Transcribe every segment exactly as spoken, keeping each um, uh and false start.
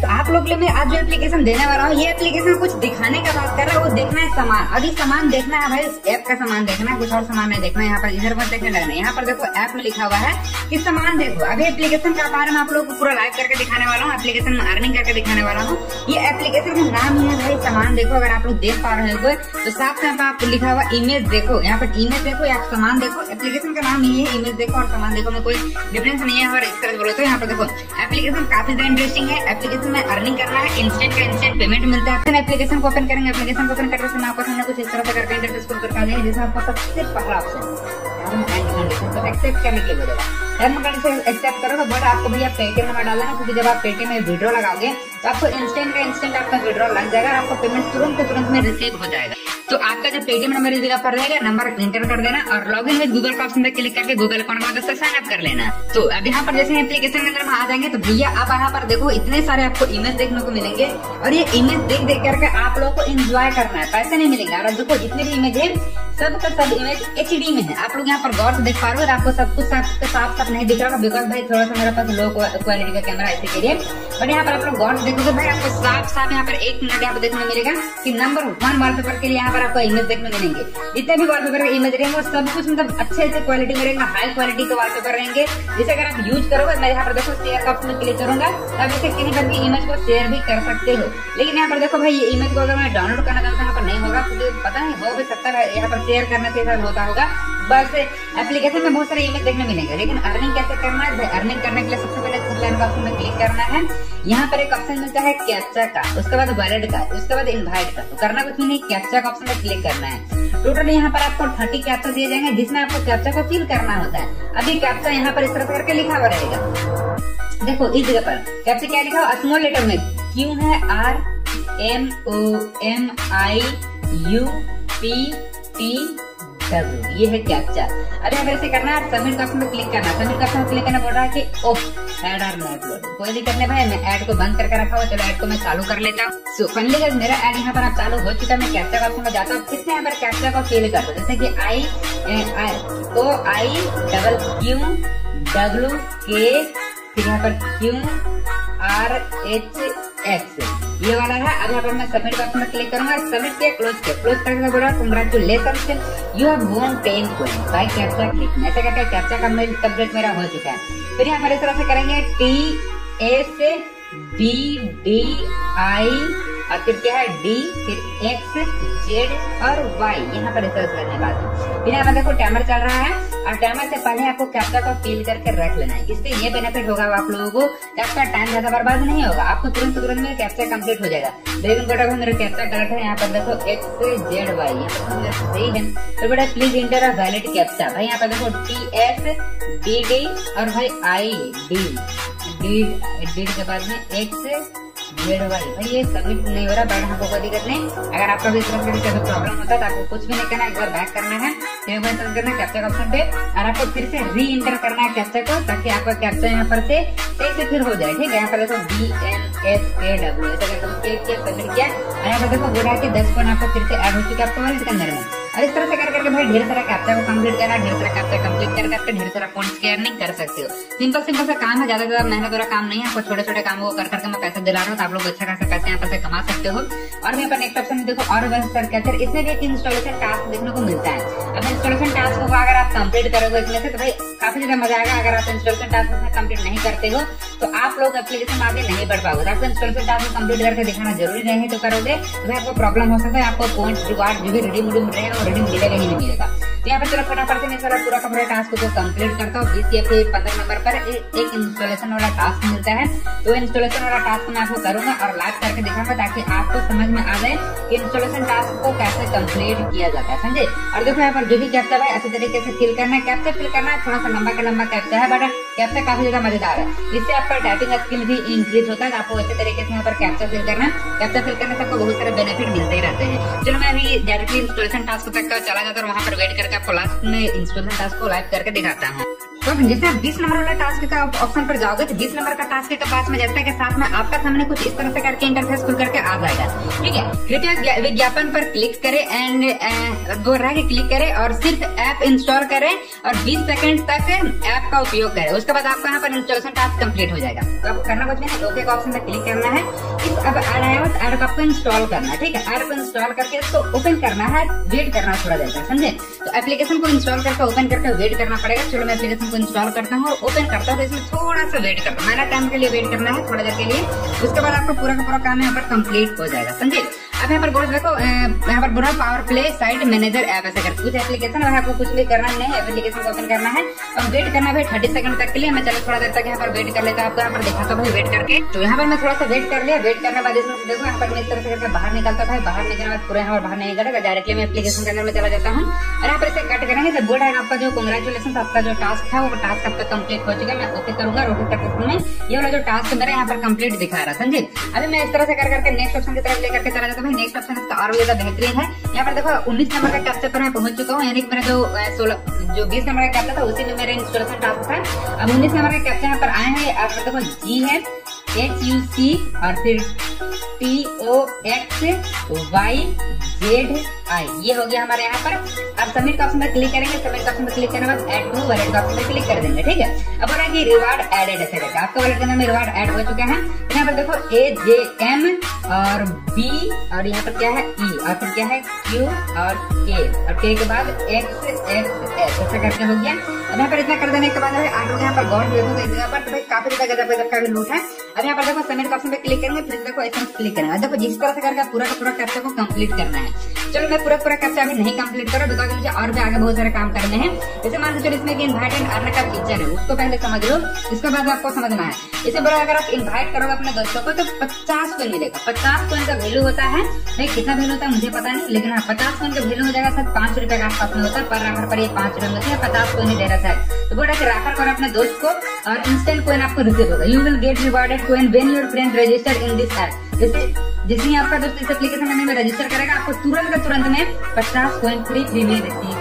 तो आप लोग के लिए मैं आज जो एप्लीकेशन देने वाला हूँ, ये एप्लीकेशन कुछ दिखाने का बात कर रहा है, वो देखना है सामान। अभी सामान देखना है भाई, ऐप का सामान देखना है, कुछ और सामान नहीं देखना है। यहाँ पर इधर पर देखने लगना है। यहाँ पर देखो ऐप में लिखा हुआ है कि सामान देखो। अभी एप्लीकेशन का बारे में आप लोग को पूरा लाइव करके दिखाने वाला हूँ, एप्लीकेशन में अर्निंग करके दिखाने वाला हूँ। ये एप्लीकेशन का नाम ही है भाई सामान देखो। अगर आप लोग देख पा रहे हो तो साफ साफ आप लिखा हुआ इमेज देखो। यहाँ पर इमेज देखो या सामान देखो। एप्लीकेशन का नाम ये है, इमेज देखो और सामान देखो में कोई डिफरेंस नहीं है। और इस तरह बोले तो यहाँ पर देखो एप्लीकेशन काफी ज्यादा इंटरेस्टिंग है। एप्लीकेशन में अर्निंग करना है, इंस्टेंट का इंस्टेंट पेमेंट मिलता है। एप्लीकेशन को ओपन करेंगे, एप्लीकेशन को ओपन करने से आपको सामने कुछ इस तरह से करके इंटरफेस को करके देंगे, जैसे आपको सबसे पहला ऑप्शन तो एक्सेप्ट करने के लिए बोलेगा। टर्म कंडीशन एक्सेप्ट करो तो बट आपको भैया पेटीएम नंबर डालना है, क्योंकि जब आप पेटीएम में विड्रॉ लगाओगे तो आपको इंस्टेंट का इंस्टेंट आपका विड्रॉ लग जाएगा, आपको पेमेंट तुरंत के तुरंत में रिसीव हो जाएगा। तो आपका जो पेटीएम नंबर इस जगह पर रहेगा, नंबर एंटर कर देना और लॉगिन विद गूगल का ऑप्शन पे क्लिक करके गूगल अकाउंट में से साइन अप कर लेना। तो अब यहाँ पर जैसे एप्लीकेशन के अंदर आ जाएंगे तो भैया आप यहाँ पर देखो इतने सारे आपको इमेज देखने को मिलेंगे और ये इमेज देख देख करके आप लोगों को एंजॉय करना है, पैसे नहीं मिलेंगे। और देखो जितने भी इमेज है सब का सब इमेज एच डी में है। आप लोग यहाँ पर गौर से देख पा रहे हो, आपको सब कुछ साफ साफ साफ नहीं दिख रहा बिकॉज भाई थोड़ा सा मेरे पास लो क्वालिटी का कैमरा ऐसे के लिए। बट यहाँ पर आप लोग गौर से देखोगे भाई आपको साफ साफ यहाँ पर एक मिनट यहाँ पर देखने मिलेगा कि नंबर वन वॉलपेपर के लिए यहाँ पर आपको इमेज देखने मिलेंगे। जितने भी वॉलपेपर के इमेज रहेंगे वो सब कुछ मतलब अच्छे अच्छे क्वालिटी में रहेंगे, हाई क्वालिटी के वॉलपेपर रहेंगे। जैसे अगर आप यूज करोगे, मैं यहाँ पर देखो शेयर का ऑप्शन में क्लिक करूंगा तब इसे कहीं पर भी इमेज को शेयर भी कर सकते हो। लेकिन यहाँ पर देखो भाई ये इमेज को अगर मैं डाउनलोड करना चाहता हूँ यहाँ पर नहीं होगा, क्योंकि पता नहीं हो भी सकता है यहाँ पर शेयर करने से होता होगा। बस एप्लीकेशन में बहुत सारे इमेज देखने मिलेंगे। लेकिन अर्निंग कैसे करना है? अर्निंग करने के लिए सबसे पहले थ्री लाइन का ऑप्शन में क्लिक करना है। यहाँ पर एक ऑप्शन मिलता है कैप्चा का, उसके बाद वॉलेट का, उसके बाद इनवाइट का। तो करना कुछ भी नहीं, कैप्चा का ऑप्शन में क्लिक करना है। टोटल यहाँ पर आपको थर्टी कैप्चा दिए जाएंगे जिसमें आपको कैप्चा को फिल करना होता है। अभी कैप्चा यहाँ पर इस तरह करके लिखा हुआ रहेगा। देखो इस जगह पर कैप्चा क्या लिखा हुआ स्मॉल लेटर में, क्यू है R M O M I U P T W, ये है कैप्चा। अब यहाँ पर ऐसे करना है, सबमिट का ऑप्शन में क्लिक करना। सबमिट का ऑप्शन क्लिक करना बोल रहा है कि oh ad are not load, कोई दिक्कत नहीं भाई, मैं ऐड को बंद करके रखा हुआ। चलो ऐड को मैं चालू कर लेता हूँ। सो फाइनली गाइस मेरा ऐड यहाँ पर आप चालू हो चुका है। मैं कैप्चा का ऑप्शन में जाता हूँ, फिर से यहाँ पर कैप्चा को फिल कर दो, जैसे कि I O I double Q W K, फिर यहाँ पर क्यू आर एच एक्स, ये वाला है। अब यहाँ पर मैं सबमिट का ऑप्शन में क्लिक करूंगा, सबमिट किया, क्लोज किया। क्लोज करके बोल रहा congratulation you have won ten coin by captcha click. ऐसे करके कैप्चा कंप्लीट मेरा हो चुका है। फिर यहाँ पर इस तरह से करेंगे T S B D I और फिर क्या है डी, फिर एक्स जेड और वाई, यहाँ पर इस तरह से करने बाद फिर यहाँ पर देखो टाइमर चल रहा है और टाइमर से पहले आपको कैप्चा को फिल करके रख लेना है। इससे ये बेनिफिट होगा आप लोगों को, आपका टाइम ज्यादा बर्बाद नहीं होगा, आपको तुरंत तुरंत में कैप्चा कंप्लीट हो जाएगा। लेकिन बेटा मेरा कैप्चा गलत है, यहाँ पर देखो एक्स जेड वाई, यहाँ पर सही है। तो बेटा please enter a valid captcha, भाई यहाँ पर देखो टी एस डी डी और भाई आई डी डी डी के बाद में एक्स जेड वाई, भाई ये सबमिट नहीं हो रहा, बट हमको कोई दिक्कत नहीं। अगर आपका भी इस तरह से प्रॉब्लम होता है तो आपको कुछ भी नहीं करना, एक बार बैक करना है, फिर एक बार सर्च करना है कैप्चा ऑप्शन पे और आपको फिर से री इंटर करना है कैप्चा को, ताकि आपका कैप्चा यहाँ पर से सही से फिर हो जाए। ठीक है, यहाँ पर देखो B N S K W ऐसा करके सबमिट किया और यहाँ पर देखो बोला कि दस पॉइंट आपको फिर से ऐड हो चुका है आपको वॉलेट के अंदर में। और इस तरह से कर करके भाई ढेर सारा कैप्चा को कंप्लीट करना, ढेर सारा कैप्चा कंप्लीट कर करके ढेर सारा पॉइंट्स की अर्निंग कर सकते हो। सिंपल सिंपल सा काम है, ज्यादा ज्यादा मेहनत वाला काम नहीं है। आपको छोटे छोटे कामों को कर करके मैं पैसा दिला रहा हूँ, तो आप लोग अच्छा खासा पैसे यहाँ पर से कमा सकते हो। और यहाँ पर नेक्स्ट ऑप्शन में देखो और सर कहते हैं, इसमें भी एक इंस्टॉलेशन टास्क देखने को मिलता है। अब इंस्टॉलेशन टास्क को अगर आप कंप्लीट करोगे इसमें से तो भाई काफी ज्यादा मजा आएगा। अगर आप इंस्टॉलेशन टास्क में कंप्लीट नहीं करते हो तो आप लोग एप्लीकेशन में आगे नहीं बढ़ पाओगे। आपको इंस्टॉलेशन टास्क कंप्लीट करके दिखाना जरूरी नहीं है, तो करोगे तो आपको प्रॉब्लम हो सकता है, आपको पॉइंट रिवार्ड जो भी रिडीम रिडीम रहेगा वो रिडीम मिलेगा ही नहीं मिलेगा। तो यहाँ पर चलो फटाफट से मैं सारा पूरा का पूरा टास्क को कंप्लीट करता हूँ। बीस या फिर पंद्रह नंबर पर एक इंस्टॉलेशन वाला टास्क मिलता है, तो इंस्टॉलेशन वाला टास्क मैं आपको करूंगा और लाइव करके दिखाऊंगा, ताकि आपको समझ में आ जाए कि इंस्टॉलेशन टास्क को कैसे कंप्लीट किया जाता है, समझे। और देखो यहाँ पर जो भी कैप्चा है अच्छे तरीके से फिल करना है। कैप्चा फिल करना है, थोड़ा सा लंबा का लंबा कैप्चा है, बट कैप्चा काफी ज्यादा मजेदार है। इससे आपका टाइपिंग स्किल भी इंक्रीज होता है। आपको अच्छे तरीके से यहाँ पर कैप्चा फिल करना है। कैप्चा फिल करने से आपको बहुत सारे बेनिफिट मिलते ही रहते हैं। चलो मैं अभी डायरेक्टली इंस्टॉलेशन टास्क तक चला जाता हूँ, वहाँ पर वेट करके आपको लास्ट में इंस्टॉलेशन टास्क को लाइव करके दिखाता हूँ। तो जैसे आप बीस नंबर वाला टास्क का ऑप्शन पर जाओगे तो बीस नंबर का टास्क के पास में जैसे के साथ में आपका सामने कुछ इस तरह से करके इंटरफेस खुल करके आ जाएगा। ठीक है, कृपया विज्ञापन पर क्लिक करें एंड बोल रहा है कि क्लिक करें और सिर्फ ऐप इंस्टॉल करें और बीस सेकंड तक ऐप का उपयोग करें। उसके बाद आपका यहाँ पर इंस्टॉलेशन टास्क कंप्लीट हो जाएगा। तो आपको करना कुछ नहीं, ओके का ऑप्शन पर क्लिक करना है। इस अब ऐड आया उस ऐड को आपको इंस्टॉल करना है। ठीक है, ऐड को इंस्टॉल करके इसको ओपन करना है, वेट करना थोड़ा देर तक, समझे। तो एप्लीकेशन को इंस्टॉल करके ओपन करके वेट करना पड़ेगा। चलो मैं एप्लीकेशन को इंस्टॉल करता हूँ और ओपन करता हूँ। तो इसमें थोड़ा सा वेट करना, मैंने टाइम के लिए वेट करना है थोड़ा देर के लिए। उसके बाद आपका पूरा का पूरा काम यहाँ पर कंप्लीट हो जाएगा, समझे। अब यहाँ पर बोल देखो, यहाँ पर बोल रहा power play site manager app ऐसे कर कुछ एप्लीकेशन है, आपको कुछ भी करना नहीं है, एप्लीकेशन को ओपन करना है और वेट करना है थर्टी सेकंड तक के लिए। मैं चलो थोड़ा देर तक यहाँ पर वेट कर लेता हूँ, आपको यहाँ पर दिखाता हूँ वेट करके। तो यहाँ पर मैं थोड़ा सा वेट कर लिया। वेट करने बाद इसमें देखो यहाँ पर मैं इस तरह से करके बाहर निकलता था। बाहर निकलने बाद पूरा यहाँ पर बाहर नहीं निकलेगा, डायरेक्टली मैं एप्लीकेशन के अंदर में चला जाता हूँ और यहाँ पर इसे कट करेंगे तो बोर्ड है आपका जो कांग्रेचुलेशन, आपका जो टास्क था वो टास्क आपका कंप्लीट हो चुका है। मैं ओके करूंगा, ओके करते समय ये वाला जो टास्क मेरा यहाँ पर कंप्लीट दिखा रहा, समझे। अभी मैं इस तरह से कर करके नेक्स्ट ऑप्शन की तरफ लेकर के चला जाता हूँ। नेक्स्ट ऑप्शन इसका और ज्यादा बेहतरीन है। यहाँ पर देखो उन्नीस नंबर का कैप्चा पर मैं पहुंच चुका हूँ, यानी कि मेरा जो सोलह जो बीस नंबर का कैप्चा था उसी में मेरा इंस्टॉलेशन टास्क था। अब उन्नीस नंबर का कैप्चा यहाँ पर आए हैं। आप देखो जी है एच यू सी और फिर T O X Y Z I, ये हो गया हमारे यहाँ पर। अब सबमिट का ऑप्शन पर क्लिक करेंगे। सबमिट का ऑप्शन पर क्लिक करने के बाद ऐड टू वॉलेट का ऑप्शन पर क्लिक कर देंगे। ठीक है, अब बोला कि रिवार्ड एडेड ऐसे करके आपका वॉलेट के अंदर में रिवार्ड ऐड हो चुका है। यहाँ पर देखो ए जे एम और बी और यहाँ पर क्या है ई और फिर क्या है क्यू और के और के के बाद एक्स एक्स एस ऐसा करके हो गया। अब यहाँ पर इतना कर देने के बाद आप लोग यहाँ पर गौर देखोगे इस जगह पर तो भाई काफी ज्यादा गजब गजब का भी लूट है। अब यहाँ पर देखो सबमिट का ऑप्शन पे क्लिक करेंगे, फिर देखो ऐसा क्लिक करेंगे। देखो जिस तरह से करके पूरा का पूरा कैप्चा को कंप्लीट करना है। चलो मैं पूरा पूरा कैप्चा अभी नहीं कंप्लीट करूँ बिकॉज मुझे और भी आगे बहुत सारे काम करने हैं। जैसे मान लो चलो इसमें इन्वाइट एंड अर्न का फीचर है, उसको पहले समझ लो, इसके बाद आपको समझना है। इसे बोला अगर आप इन्वाइट करोगे अपने दोस्तों को तो पचास कोइन मिलेगा। पचास कोइन का वैल्यू होता है, नहीं कितना वैल्यू होता है मुझे पता नहीं, लेकिन हाँ पचास कोइन का वैल्यू हो जाएगा सर पांच रुपए के आसपास में होता है। पर राखर पर ये पांच रुपए में पचास कोइन ही दे रहा है। तो बोला कि राखर करो अपने दोस्त को और इंस्टेंट कोइन आपको रिसीव होगा। You will get rewarded coin when your friend register in this app. जैसे जिसमें आपका दोस्त इस एप्लीकेशन में रजिस्टर करेगा आपको तुरंत का तुरंत में पचास कोइन फ्री फ्री में रिसीव।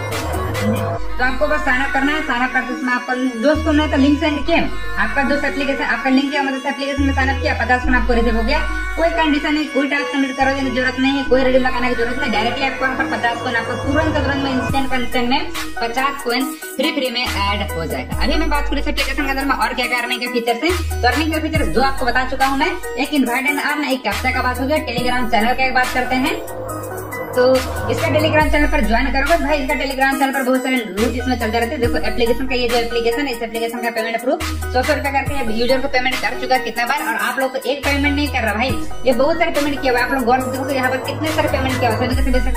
तो आपको बस साइन अप करना है। साइन अप करते समय आपका दोस्त को नहीं तो लिंक सेंड किया, आपका दोस्त एप्लीकेशन आपका लिंक किया मतलब एप्लीकेशन में साइन अप किया, पचास कोइन आपको रिसीव हो गया। कोई कंडीशन नहीं, कोई टास्क कंप्लीट करोगे की जरूरत नहीं है, कोई रिडीम लगाने की जरूरत नहीं। डायरेक्टली आपको यहाँ पर पचास कोइन आपको तुरंत तुरंत में इंस्टेंट कंस्टेंट में पचास कोइन फ्री फ्री में ऐड हो जाएगा। अभी मैं बात करूँ इस एप्लीकेशन के अंदर में और क्या क्या अर्निंग के फीचर है। तो अर्निंग के फीचर जो आपको बता चुका हूँ मैं, एक इन्वाइट एंड अर्न, एक कैप्चा का बात हो गया। टेलीग्राम चैनल की बात करते हैं तो इसका टेलीग्राम चैनल पर ज्वाइन करोगे भाई, इसका टेलीग्राम चैनल पर बहुत सारे रूट इसमें चलते रहते हैं। देखो एप्लीकेशन का ये जो एप्लीकेशन है, इस एप्लीकेशन का पेमेंट प्रूफ सौ सौ रुपए करके यूजर को पेमेंट कर चुका है कितना बार, और आप लोग को एक पेमेंट नहीं कर रहा भाई, ये बहुत सारे पेमेंट किया हुआ। आप लोग गौर से देखो यहाँ पर कितने सारे पेमेंट किया हुआ,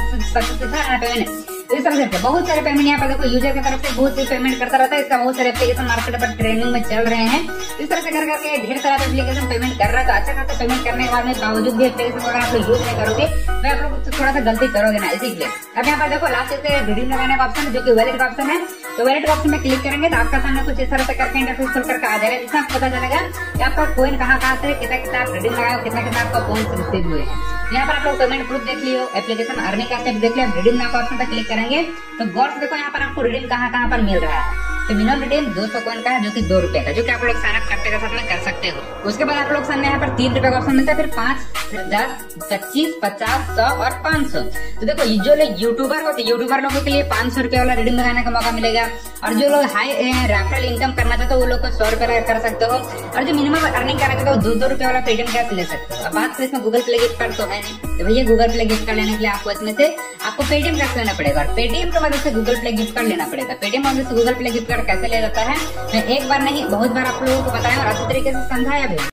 पेमेंट इस तरह से बहुत सारे पेमेंट यहाँ पर देखो यूजर की तरफ से बहुत से पेमेंट करता रहता है। इसका बहुत सारे एप्लीकेशन मार्केट पर ट्रेनिंग में चल रहे हैं। इस तरह से कर करके ढेर सारा एप्लीकेशन पेमेंट कर रहा है। तो अच्छा खासा पेमेंट करने के बाद में बावजूद भी एप्लीकेशन अगर आप लोग यूज नहीं करोगे तो आप लोग थोड़ा सा गलती करोगे ना, इसीलिए। अब यहाँ पर देखो लास्ट से रिडीम लगाने का ऑप्शन है जो की वैलेट का ऑप्शन है। तो वैलेट का ऑप्शन में क्लिक करेंगे तो आपका सामने कुछ इस तरह से करके इंटरफेस खुल करके आ जाएगा, जिससे आपको पता चलेगा कि आपका कोइन कहाँ कहाँ से कितना कितना आप रिडीम लगाओ, कितना कितना आपका पॉइंट रिसीव हुए हैं। यहाँ पर आप लोग पेमेंट प्रूफ देख लियो, एप्लीकेशन अर्निंग का स्टेप देख लिया। रिडीम नाउ का ऑप्शन पर क्लिक करेंगे तो गौर से देखो यहाँ पर आपको रिडीम कहाँ कहाँ पर मिल रहा है। तो मिनिमम रिडीम दो सौ कोइन का है जो कि दो रुपए का, जो कि आप लोग साइन अप करते के साथ में कर सकते हो। उसके बाद आप लोग सामने यहाँ पर तीन रुपए का ऑप्शन मिलता है, फिर पांच, फिर दस, पच्चीस, पचास, सौ और पाँच सौ। तो देखो जो लोग यूट्यूबर होते यूट्यूबर लोगों के लिए पांच सौ रुपए वाला रिडीम लगाने का मौका मिलेगा, और जो लोग हाई रेफरल इनकम करना चाहते हो वो लोग को सौ रुपए कर सकते हो, और जो मिनिमम अर्निंग करना चाहते हो दो दो रुपए वाला पेटीएम कैश ले सकते हो। अब बात तो इसमें गूगल प्ले गिफ्ट कार्ड तो है नहीं, तो भैया गूगल प्ले गिफ्ट कार्ड लेने के लिए आपको इसमें से आपको पेटीएम कैश लेना पड़ेगा, और पेटीएम की मदद से गूगल प्ले गिफ्ट कार्ड लेना पड़ेगा। पेटीएम मदद से गूगल प्ले गिफ्ट कार्ड कैसे लिया जाता है मैं एक बार नहीं बहुत बार आप लोगों को बताया और अच्छी तरीके से समझाया भी।